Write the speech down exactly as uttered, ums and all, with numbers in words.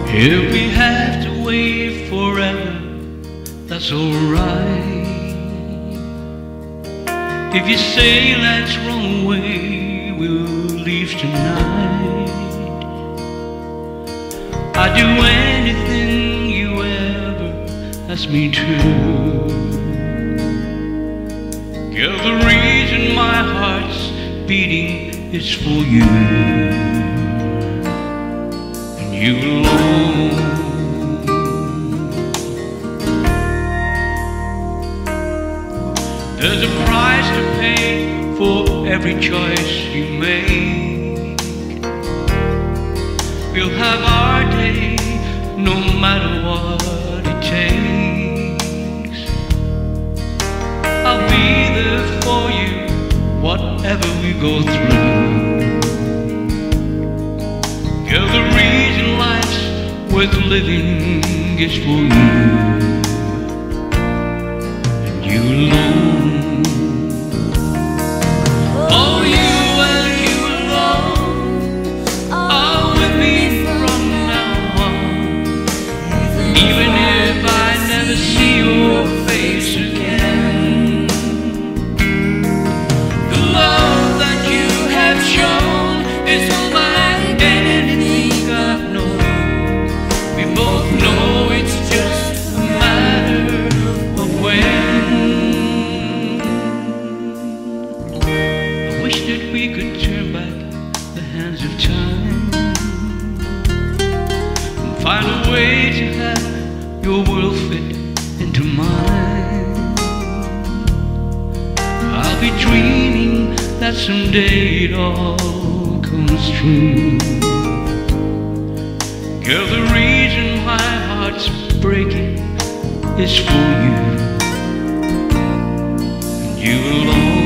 If we have to wait forever, that's alright. If you say let's run away, we'll leave tonight. I'd do anything you ever ask me to. Girl, the reason my heart's beating is for you, and you alone. There's a price to pay for every choice you make. We'll have our day, no matter what it takes. I'll be there for you, whatever we go through. Girl, the reason life's worth living is for you, and you alone. Oh, you and you alone are with me from now on. Even if I never see your face again, the love that you have shown is unlike anything I've known. We both know it's just a matter of when. I wish that we could turn back the hands of time and find a way to have your world fit into mine. I'll be dreaming that someday it all comes true. Girl, the reason my heart's breaking is for you, and you alone.